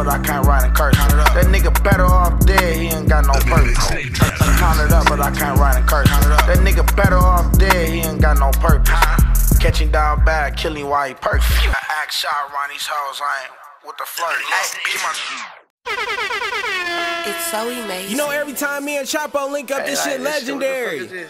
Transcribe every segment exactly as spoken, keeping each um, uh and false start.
but I can't write and curse. That nigga better off dead, he ain't got no purpose. I count it up, but I can't write and curse. That nigga better off dead, he ain't got no purpose. Catch him down bad, kill him while he perfect. I act shy around these hoes, I ain't with the flirt. It's so amazing. You know, every time me and Chapo link up, Hey, this like, shit this shit, what the fuck legendary. is this?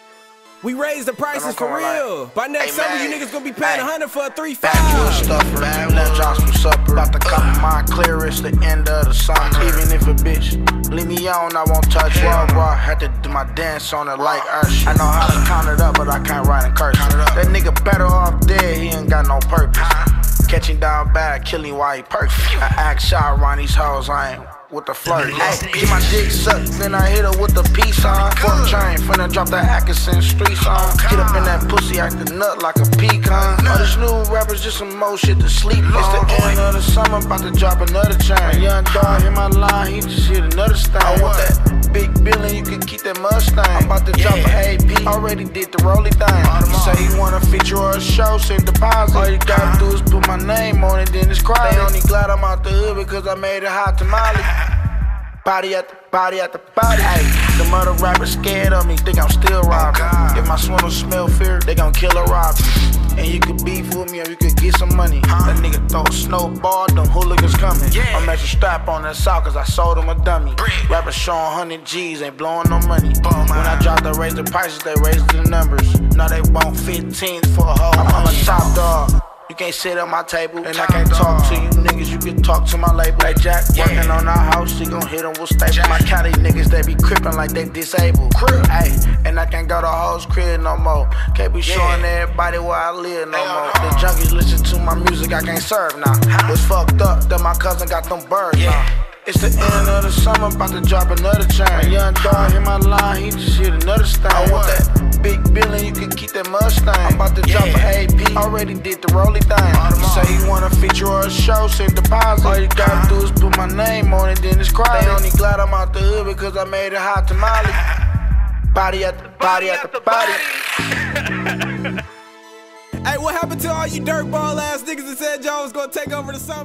We raise the prices for real. By next Hey, summer, man. you niggas gonna be paying a Hey. hundred for a three Back to a five. stuffer, let's drop some supper. About to cop my clear, it's the end of the summer. Even if a bitch leave me on, I won't touch it. Raw, raw, had to do my dance on it like Usher. I know how to count it up, but I can't write and curse. That nigga better off dead, he ain't got no purpose. Catch him down bad, kill him while he perfect. I act shy around these hoes, I ain't with the flirt. Ay, get my dick sucked, then I hit her with the peace on. Fourth chain, finna drop that Atkinson street song. Get up in that pussy, actin' nut like a pecan. All this new rappers just some more shit to sleep on. It's the end of the summer, about to drop another chain. Young dog hit my line, he just hit another stain. I want that big billion, you can keep that Mustang. I'm about to drop an A P, already did the rolly thing. Say you wanna feature or a show, send deposit. All you gotta do is put my name on it, then it's crowded. They only glad I'm out the hood because I made it hot tamale. Body at the body at the body. Ay, the mother rappers scared of me, think I'm still robbing. If my swindle smell fear, they gon' kill a robber. And you could beef with me or you could get some money. That nigga throw a snowball, them hooligans coming. I'm at the strap on that sock cause I sold him a dummy. Rappers showing one hundred G's, ain't blowing no money. When I drop they raise the prices, they raise the numbers. Now they want fifteens for a hoe. I'm a top dog. You can't sit at my table, and I can't talk to you niggas, you can talk to my label. Like Jack working on our house, he gon' hit him with staples. My Cali niggas, they be crippin' like they disabled. Ayy, and I can't go to hoes crib no more. Can't be showing everybody where I live no more. The junkies listen to my music, I can't serve now. It's fucked up that my cousin got them birds now. It's the end of the summer, about to drop another chain. Young dog hit my line, he just hit another stain. I want that big billion, you can keep that Mustang. I'm about to drop an A P, already did the rolly thing. Say you wanna feature or a show, send deposit. All you gotta do is put my name on it, then it's crowded. They only glad I'm out the hood because I made it hot tamale. Body at the body at the body. Hey, what happened to all you dirtball ass niggas that said y'all was gonna take over the summer?